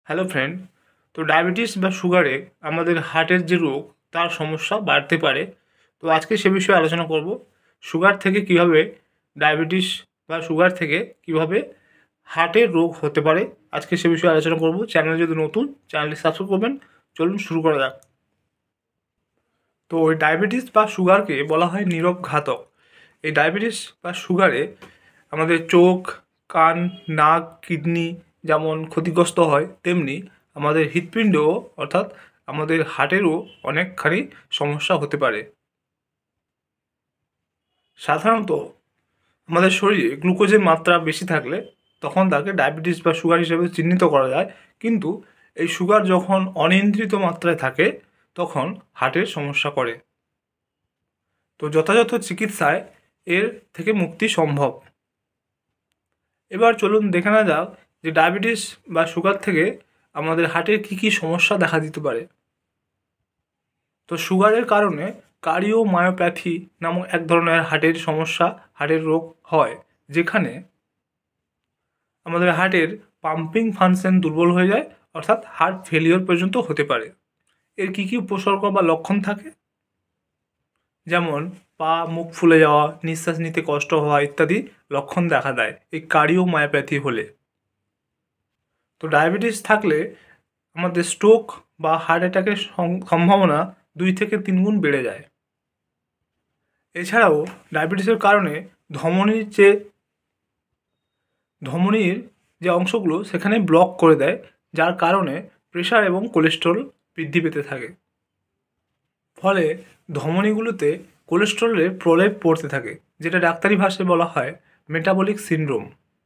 Hello friend. তো diabetes বা সুগারে আমাদের হার্টের যে রোগ তার সমস্যা বাড়তে পারে। তো আজকে সে বিষয়ে আলোচনা করব। সুগার থেকে কিভাবে ডায়াবেটিস বা সুগার থেকে কিভাবে হার্টের রোগ হতে পারে, আজকে সে বিষয়ে আলোচনা করব। চ্যানেল যদি নতুন, চ্যানেলটি সাবস্ক্রাইব করবেন। চলুন শুরু করা যাক। তো ওই ডায়াবেটিস বা সুগারকে বলা হয় নীরব ঘাতক। এই ডায়াবেটিস বা সুগারে আমাদের চোখ, কান, নাক, কিডনি যেমন ক্ষতিগ্রস্ত হয়, তেমনি আমাদের হৃৎপিণ্ডও অর্থাৎ আমাদের হার্টেরও অনেকখানি সমস্যা হতে পারে। সাধারণত আমাদের শরীরে গ্লুকোজের মাত্রা বেশি থাকলে তখন তাকে ডায়াবেটিস বা সুগার হিসেবে চিহ্নিত করা যায়। কিন্তু এই সুগার যখন অনিয়ন্ত্রিত মাত্রায় থাকে তখন হার্টের সমস্যা করে। তো যথাযথ চিকিৎসায় এর থেকে মুক্তি সম্ভব। এবার চলুন দেখে নেওয়া যাক যে ডায়াবেটিস বা সুগার থেকে আমাদের হার্টের কী কী সমস্যা দেখা দিতে পারে। তো সুগারের কারণে কার্ডিওমায়োপ্যাথি নামক এক ধরনের হার্টের সমস্যা, হার্টের রোগ হয়, যেখানে আমাদের হার্টের পাম্পিং ফাংশন দুর্বল হয়ে যায়, অর্থাৎ হার্ট ফেলিওর পর্যন্ত হতে পারে। এর কী কী উপসর্গ বা লক্ষণ থাকে, যেমন পা মুখ ফুলে যাওয়া, নিঃশ্বাস নিতে কষ্ট হওয়া ইত্যাদি লক্ষণ দেখা দেয় এই কার্ডিওমায়োপ্যাথি হলে। তো ডায়াবেটিস থাকলে আমাদের স্ট্রোক বা হার্ট অ্যাটাকের সম্ভাবনা 2 থেকে 3 গুণ বেড়ে যায়। এছাড়াও ডায়াবেটিসের কারণে ধমনির যে অংশগুলো সেখানে ব্লক করে দেয়, যার কারণে প্রেশার এবং কোলেস্টেরল বৃদ্ধি পেতে থাকে। ফলে ধমনিগুলোতে কোলেস্টেরলের প্রলেপ পড়তে থাকে, যেটা ডাক্তারি ভাষায় বলা হয় মেটাবলিক সিনড্রোম,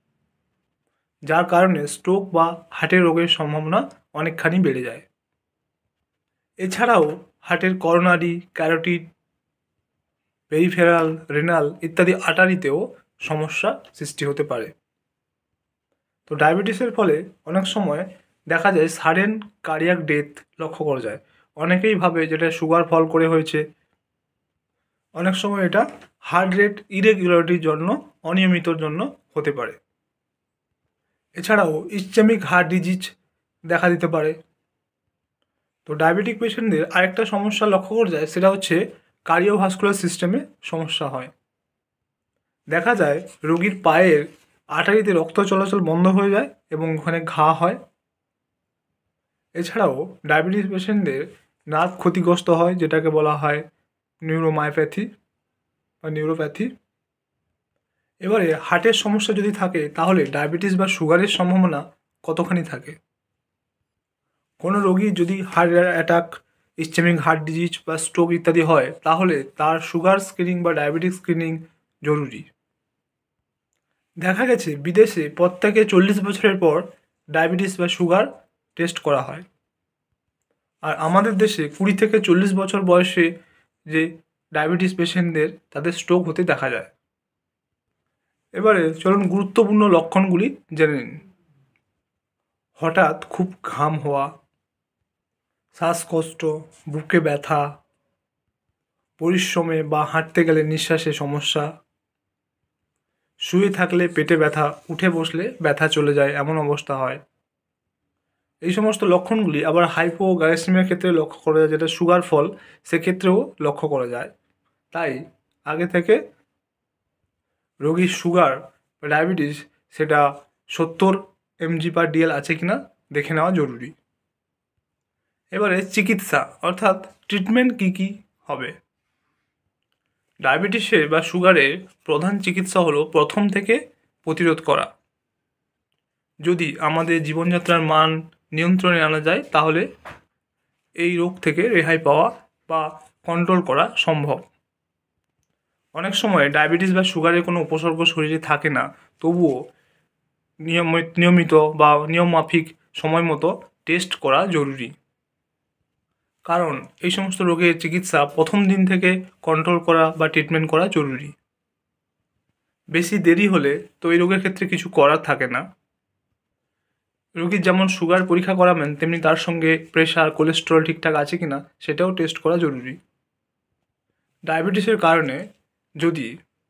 যার কারণে স্ট্রোক বা হার্টের রোগের সম্ভাবনা অনেকখানি বেড়ে যায়। এছাড়াও হার্টের করোনারি, ক্যারোটিড, পেরিফেরাল, রেনাল ইত্যাদি আর্টারিতেও সমস্যা সৃষ্টি হতে পারে। তো ডায়াবেটিসের ফলে অনেক সময় দেখা যায় সাডেন কার্ডিয়াক ডেথ লক্ষ্য করা যায়। অনেকেই ভাবে যেটা সুগার ফল করে হয়েছে। অনেক সময় এটা হার্ট রেট ইরেগুলারিটির জন্য, অনিয়মিতর জন্য হতে পারে। এছাড়াও ইসচেমিক হার্ট ডিজিজ দেখা দিতে পারে। তো ডায়াবেটিক পেশেন্টদের আরেকটা সমস্যা লক্ষ্য করা যায়, সেটা হচ্ছে কার্ডিওভাস্কুলার সিস্টেমে সমস্যা হয়। দেখা যায় রোগীর পায়ের আর্টারিতে রক্ত চলাচল বন্ধ হয়ে যায় এবং ওখানে ঘা হয়। এছাড়াও ডায়াবেটিস পেশেন্টদের নার্ভ ক্ষতিগ্রস্ত হয়, যেটাকে বলা হয় নিউরোমায়োপ্যাথি বা নিউরোপ্যাথি। এবারে হার্টের সমস্যা যদি থাকে তাহলে ডায়াবেটিস বা সুগারের সম্ভাবনা কতখানি থাকে। কোনো রোগীর যদি heart attack, ischemic heart disease বা স্ট্রোক ইত্যাদি হয়, তাহলে তার সুগার স্ক্রিনিং বা ডায়াবেটিস স্ক্রিনিং জরুরি। দেখা গেছে বিদেশে প্রত্যেকে 40 বছরের পর ডায়াবেটিস বা সুগার টেস্ট করা হয়, আর আমাদের দেশে 20 থেকে 40 বছর বয়সে যে ডায়াবেটিস পেশেন্টদের তাদের স্ট্রোক হতে দেখা যায়। এবারে চলুন গুরুত্বপূর্ণ লক্ষণগুলি জেনে নিন। হঠাৎ খুব ঘাম হওয়া, শ্বাসকষ্ট, বুকে ব্যথা, পরিশ্রমে বা হাঁটতে গেলে নিঃশ্বাসে সমস্যা, শুয়ে থাকলে পেটে ব্যথা, উঠে বসলে ব্যথা চলে যায় এমন অবস্থা হয়। এই সমস্ত লক্ষণগুলি আবার হাইপোগ্লাইসেমিয়ার ক্ষেত্রে লক্ষ্য করা যায়, যেটা সুগার ফল, সেক্ষেত্রেও লক্ষ্য করা যায়। তাই আগে থেকে রোগীর সুগার বা ডায়াবেটিস সেটা 70 mg/dl আছে কিনা দেখে নেওয়া জরুরি। এবারে চিকিৎসা অর্থাৎ ট্রিটমেন্ট কী কী হবে। ডায়াবেটিসের বা সুগারের প্রধান চিকিৎসা হলো প্রথম থেকে প্রতিরোধ করা। যদি আমাদের জীবনযাত্রার মান নিয়ন্ত্রণে আনা যায়, তাহলে এই রোগ থেকে রেহাই পাওয়া বা কন্ট্রোল করা সম্ভব। অনেক সময় ডায়াবেটিস বা সুগারের কোনো উপসর্গ শরীরে থাকে না, তবুও নিয়মিত বা নিয়মমাফিক সময় মতো টেস্ট করা জরুরি। কারণ এই সমস্ত রোগের চিকিৎসা প্রথম দিন থেকে কন্ট্রোল করা বা ট্রিটমেন্ট করা জরুরি। বেশি দেরি হলে তো এই রোগের ক্ষেত্রে কিছু করার থাকে না। রোগীর যেমন সুগার পরীক্ষা করাবেন, তেমনি তার সঙ্গে প্রেশার, কোলেস্টেরল ঠিকঠাক আছে কিনা সেটাও টেস্ট করা জরুরি। ডায়াবেটিসের কারণে যদি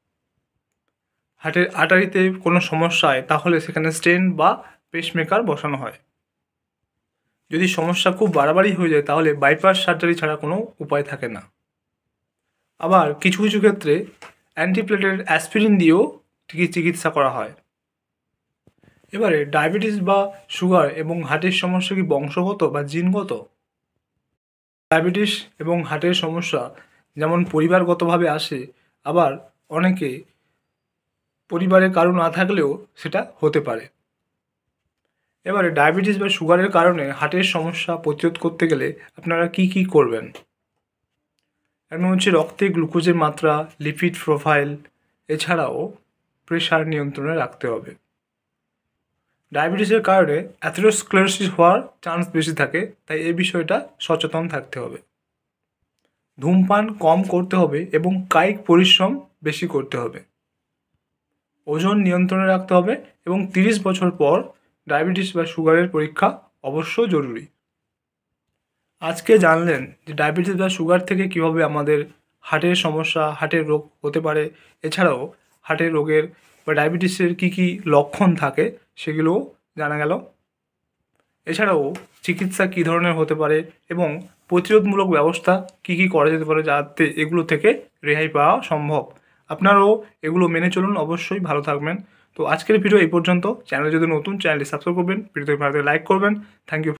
হার্টের আর্টারিতে কোনো সমস্যা হয়, তাহলে সেখানে স্টেন্ট বা পেসমেকার বসানো হয়। যদি সমস্যা খুব বাড়াবাড়ি হয়ে যায় তাহলে বাইপাস সার্জারি ছাড়া কোনো উপায় থাকে না। আবার কিছু কিছু ক্ষেত্রে অ্যান্টিপ্লেটেলেট অ্যাসপিরিন দিয়েও চিকিৎসা করা হয়। এবারে ডায়াবেটিস বা সুগার এবং হার্টের সমস্যা কি বংশগত বা জিনগত? ডায়াবেটিস এবং হার্টের সমস্যা যেমন পরিবারগতভাবে আসে, আবার অনেকে পরিবারের কারো না থাকলেও সেটা হতে পারে। এবারে ডায়াবেটিস বা সুগারের কারণে হার্টের সমস্যা প্রতিরোধ করতে গেলে আপনারা কি করবেন? এক হচ্ছে রক্তে গ্লুকোজের মাত্রা, লিপিড প্রোফাইল, এছাড়াও প্রেশার নিয়ন্ত্রণে রাখতে হবে। ডায়াবেটিসের কারণে অ্যাথেরোস্ক্লেরোসিস হওয়ার চান্স বেশি থাকে, তাই এই বিষয়টা সচেতন থাকতে হবে। ধূমপান কম করতে হবে এবং কায়িক পরিশ্রম বেশি করতে হবে। ওজন নিয়ন্ত্রণে রাখতে হবে এবং 30 বছর পর ডায়াবেটিস বা সুগারের পরীক্ষা অবশ্য জরুরি। আজকে জানলেন যে ডায়াবেটিস বা সুগার থেকে কীভাবে আমাদের হার্টের সমস্যা, হার্টের রোগ হতে পারে, এছাড়াও হার্টের রোগের বা ডায়াবেটিসের কী লক্ষণ থাকে সেগুলোও জানা গেল। এছাড়াও চিকিৎসা কী ধরনের হতে পারে এবং প্রতিরোধমূলক ব্যবস্থা কী করা যেতে পারে যাতে এগুলো থেকে রেহাই পাওয়া সম্ভব। আপনারাও এগুলো মেনে চলুন, অবশ্যই ভালো থাকবেন। তো আজকের ভিডিও এই পর্যন্ত। চ্যানেল যদি নতুন, চ্যানেলটি সাবস্ক্রাইব করবেন, ভিডিওতে ভালো লাইক করবেন। Thank you.